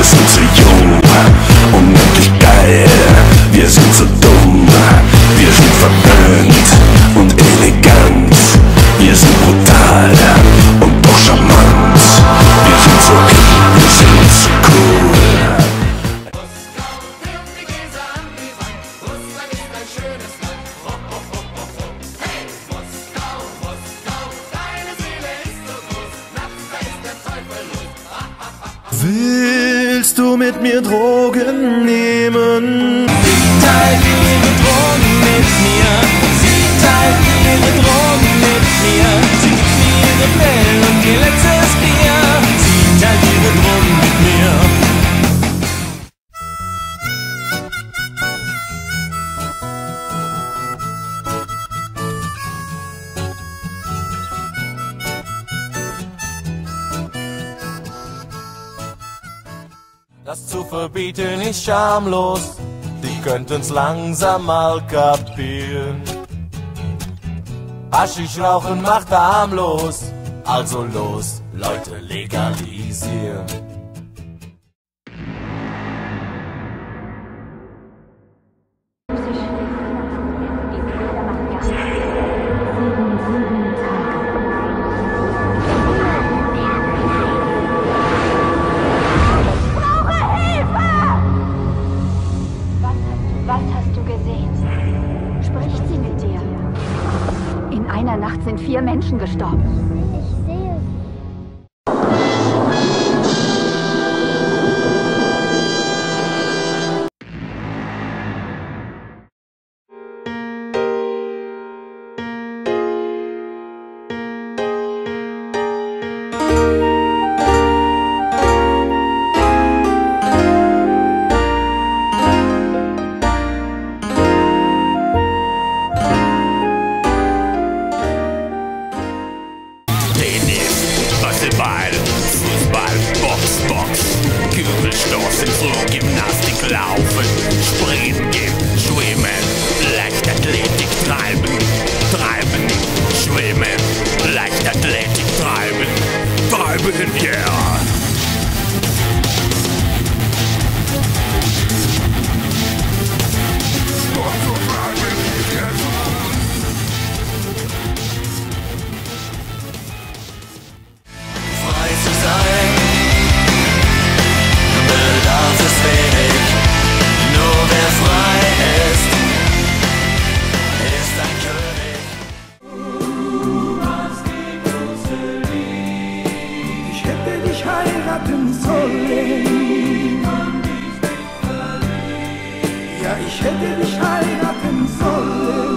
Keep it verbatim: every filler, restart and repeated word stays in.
Wir sind so jung, unendlich geil. Wir sind so dumm, wir sind verwöhnt und elegant. Wir sind brutal und auch charmant. Wir sind so hip, wir sind so cool. Willst du mit mir Drogen nehmen? Sie teilt ihre Drogen mit mir. Sie teilt ihre Drogen mit mir. Sie gibt mir ihre Pillen und ihr letztes Bier. Sie teilt ihre Drogen mit mir. Das zu verbieten ist schamlos, die könnten's langsam mal kapieren. Haschisch rauchen macht harmlos, also los, Leute, legalisieren. Was hast du gesehen? Spricht sie mit dir? In einer Nacht sind vier Menschen gestorben. Ich sehe Basketball, Fußball, Box, Box, Kübelstoßen, Gymnastik, Laufen, Springen, Schwimmen, Leichtathletik, Treiben, Treiben, Schwimmen, Leichtathletik, Treiben, Treiben, yeah! Heiraten sollen. Ja, ich hätte dich heiraten sollen.